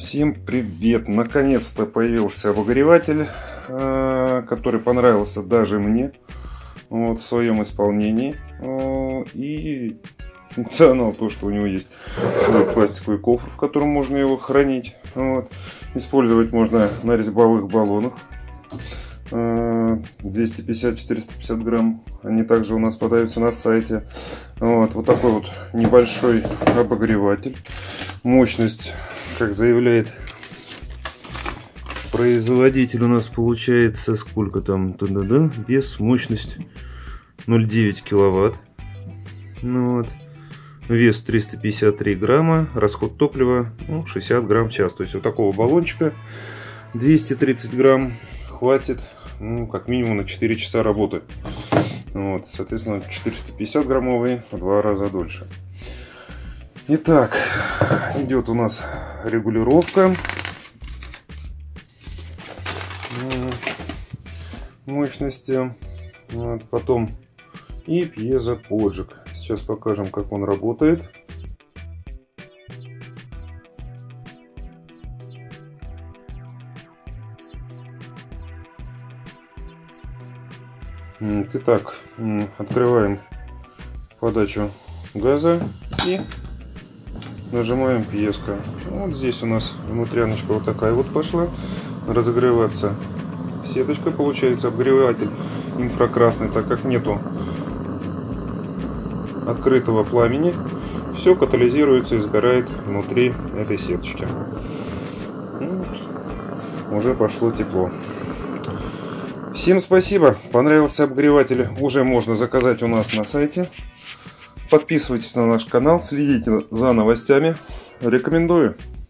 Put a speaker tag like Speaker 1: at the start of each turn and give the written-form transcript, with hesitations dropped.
Speaker 1: Всем привет! Наконец-то появился обогреватель, который понравился даже мне в своем исполнении. И функционал то, что у него есть свой пластиковый кофр, в котором можно его хранить. Использовать можно на резьбовых баллонах 250-450 грамм. Они также у нас продаются на сайте. Вот такой вот небольшой обогреватель. Мощность, как заявляет производитель, у нас получается сколько там? Вес, мощность 0,9 киловатт. Вес 353 грамма, расход топлива 60 грамм в час. То есть вот такого баллончика 230 грамм хватит как минимум на 4 часа работы. Соответственно, 450 граммовый в 2 раза дольше. Итак, идет у нас регулировка мощности, потом и пьезоpoджиг. Сейчас покажем, как он работает. Итак, открываем подачу газа и нажимаем пьеско. Вот здесь у нас внутряночка вот такая вот пошла разогреваться. Сеточка, получается, обогреватель инфракрасный, так как нету открытого пламени, все катализируется и сгорает внутри этой сеточки. Уже пошло тепло. Всем спасибо. Понравился обогреватель, уже можно заказать у нас на сайте. Подписывайтесь на наш канал, следите за новостями. Рекомендую.